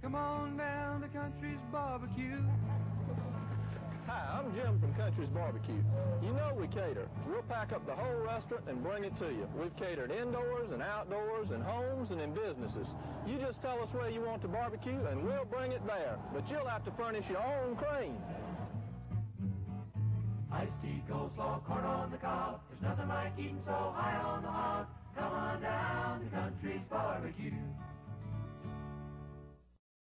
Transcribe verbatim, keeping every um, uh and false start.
Come on down to Country's Barbecue. Hi, I'm Jim from Country's Barbecue. You know we cater. We'll pack up the whole restaurant and bring it to you. We've catered indoors and outdoors, in homes and in businesses. You just tell us where you want to barbecue and we'll bring it there. But you'll have to furnish your own crane. Iced tea, coleslaw, corn on the cob. There's nothing like eating so high on the hog. Come on down to Country's Barbecue.